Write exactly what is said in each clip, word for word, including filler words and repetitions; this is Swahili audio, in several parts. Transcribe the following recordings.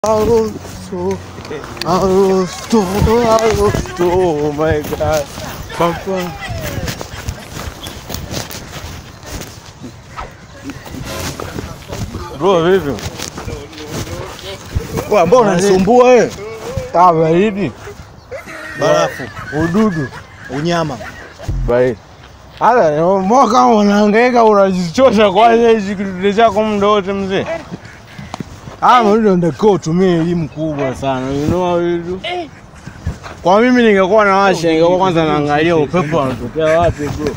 Agosto, Agosto, Agosto, oh my God, Papa. Bro, vipi? Wewe mbona unanisumbua wewe? Ah, baridi. Barafu, Ududu, unyama. baridi. Hata mwaka unahangaika unajichosha kwa hizi kitu chako muda wote mzee. Ah, ndio ndio tumie elimu kubwa sana. You know how you do? Kwa mimi ningekuwa na washa, ningekuwa kwanza naangalia upepo unatokea wapi bro.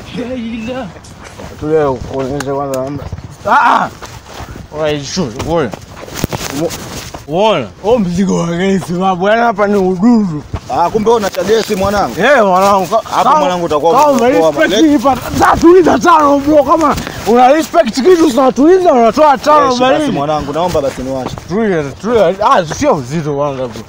Tuleo kuonyesha kwanza. Ah! Wewe shoo, wewe. Wewe, oh mzigo wa gesi babu, yani hapa ni ududu. Ah, kumbe wewe unacha gesi mwanangu. Eh, mwanangu. Hapo mwanangu utakuwa kama respect tatuliza tano bro, kama una respect kitu unatuliza unatoa tano bali. Basi mwanangu, naomba basi niwashe. Tulia, tulia. Ah, sio mzito kwanza bro.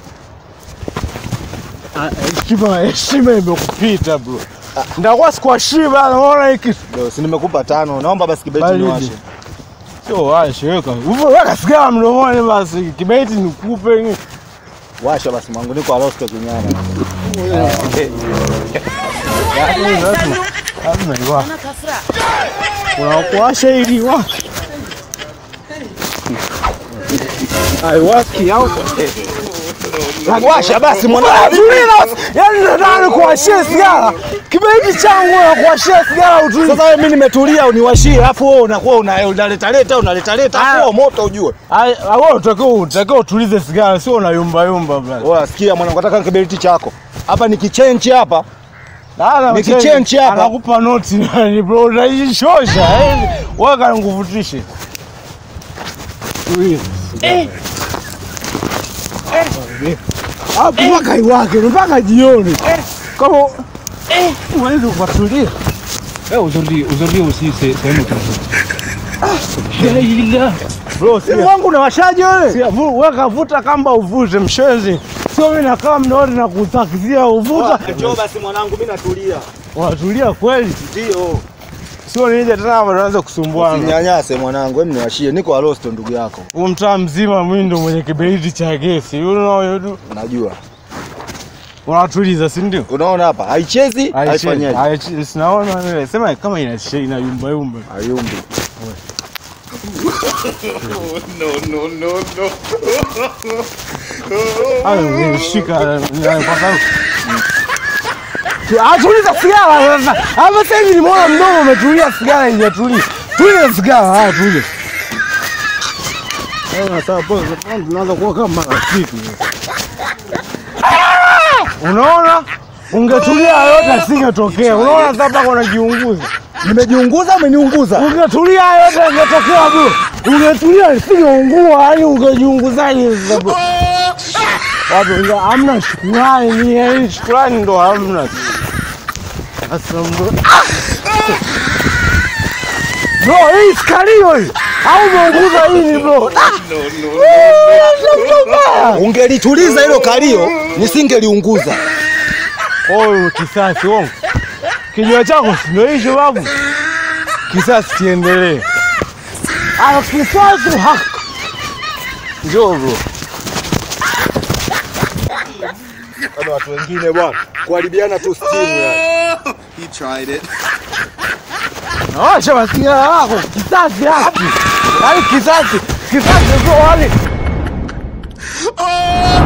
Ah, heshima, heshima imekupita bro. Ndakuwa sikwa shiba naona hiki. Ndio, si nimekupa tano. Naomba basi kibeti niwashe. Sio washe weka. Uvo weka sigara mdomoni basi. Kibeti nikupe. Washa basi mwanangu, niko Arosto kinyama. Yaani lazima. Lazima iwa. Kuna kuwasha ili wa. Ai waki au. Washa basi mwanangu. Yaani nataka kuwashia sigara. Kibeti changu na kuwashia sigara utulize. Sasa wewe mimi nimetulia uniwashie, afu wewe unakuwa unaleta leta unaleta leta afu moto ujue. Ai, wewe utakiwa utakiwa utulize sigara, sio unayumba yumba bwana. Wewe sikia mwanangu, nataka kibeti chako. Hapa nikichange hapa. Dada nikichange hapa. Anakupa noti nani bro, unajishosha. Wewe kana nguvutishe. Tulize. Eh. Eh. Hapo mpaka iwake, mpaka jioni. Kama eh, unaweza kutulia. Eh, aujourd'hui, aujourd'hui aussi c'est c'est un autre jour. Ah, bro, si wangu unawashaje wewe? Si weka vuta kamba uvute mshenzi. Sio mimi nakaa mnaona na kutakizia uvuta. Njoo basi mwanangu, mimi natulia. Unatulia kweli? Ndio. Sio nije tena hapa tuanze kusumbuana. Usinyanyase mwanangu, hebu niwashie. Niko Arosto ndugu yako. Huo mtaa mzima mimi ndo mwenye kiberiti cha gesi. You know you do. Najua. Unatuliza si ndio? Unaona hapa haichezi, haifanyaje? Haichezi. Sinaona wewe. Sema kama ina ina yumba yumba. Hayumbi. No no no no. Hayo shika kwa sababu atuliza sigara sasa. Hapa sasa hivi nimeona mdomo umetulia, sigara haijatulia. Tuliza sigara, haya tuliza. Sasa sasa pole tunaanza kuwa kama marafiki. Unaona? Ungetulia yote asingetokea. Unaona sasa hapa unajiunguza. Nimejiunguza umeniunguza. Ungetulia yote ingetokea bro. Ungetulia isingeungua, yani ungejiunguzaje sasa bro. Watu hamna shukrani, ni yani shukrani ndo hamna. Sasa bro. Bro, hii skalio hii. Au umeunguza hii bro. No no no. Ungelituliza hilo kalio, nisingeliunguza. Oh, kisasi wangu. Kinywa chako sio hicho babu. Kisasi kiendelee. Ah, kisasi hak. Njoo bro. Kama watu wengine bwana, kuharibiana tu steam yani. He tried it. Acha masikio yako, kisasi haki. Yaani kisasi, kisasi bro wale.